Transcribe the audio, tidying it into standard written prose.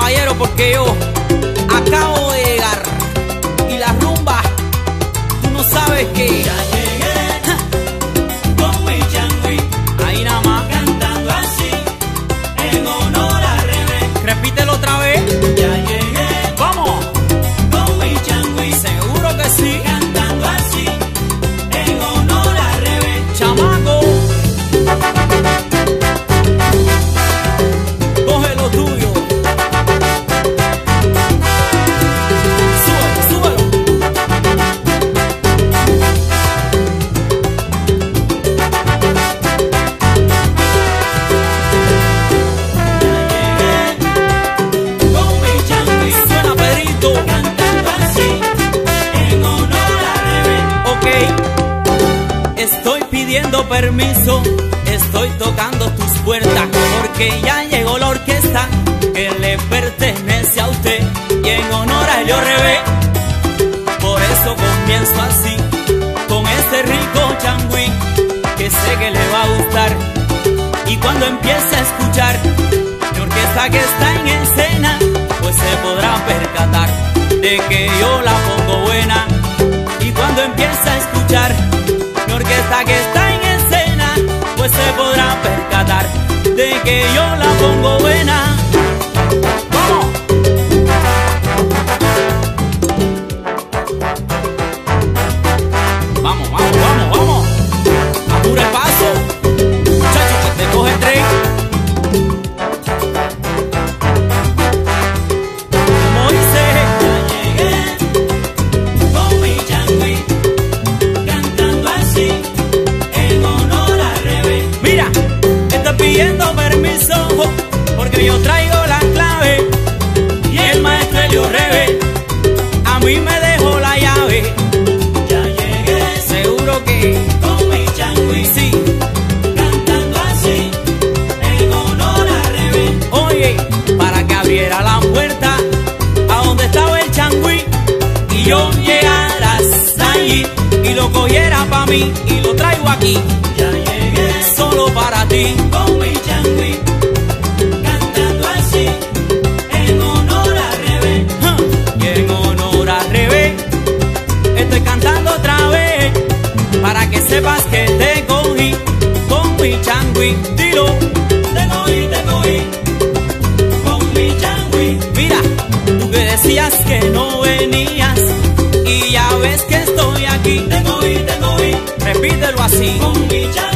caballero, porque yo acabo de llegar y la rumba, tú no sabes que ya llegué con mi changüí, ahí nada más, cantando así en honor a Rebe. repítelo otra vez. Ya llegué Vamos, con mi changüí, seguro que sí, cantando así en honor a Rebe. chamaco. Coge lo tuyo. Súbelo, súbelo. Con mi changüí, Suena Pedrito. cantando así en honor a Rebe. Ok, estoy pidiendo permiso, estoy tocando tus puertas, porque ya llegó la orquesta que le pertenece a usted y en honor a Elio Rebe. Por eso comienzo así, con este rico changüí que sé que le va a gustar. Y cuando empiece a escuchar mi orquesta que está en escena, pues se podrá percatar de que yo la pongo buena. Y cuando empiece a escuchar mi orquesta que está en escena, pues se podrá percatar de que yo la pongo buena. ¡Vamos! Vamos, vamos, vamos, vamos. Apura el paso. Muchacho, que te coge el tren. Como dice, Ya llegué con mi changüí, cantando así en honor a Rebe. mira, estoy pidiendo permiso porque yo traigo la clave y el maestro Elio Rebe a mí me dejó la llave. Ya llegué Seguro que con mi changüí, sí. cantando así en honor a Rebe. Oye, para que abriera la puerta a donde estaba el changüí y yo llegara hasta allí y lo cogiera pa' mí y lo traigo aquí Ya llegué solo para ti. con mi changüí, cantando así en honor a Rebe. Ja, y en honor a Rebe estoy cantando otra vez para que sepas que te cogí con mi changüí. Dilo, Te cogí con mi changüí. mira, tú que decías que no venías y ya ves que estoy aquí. Te cogí Repítelo así. con mi changüí.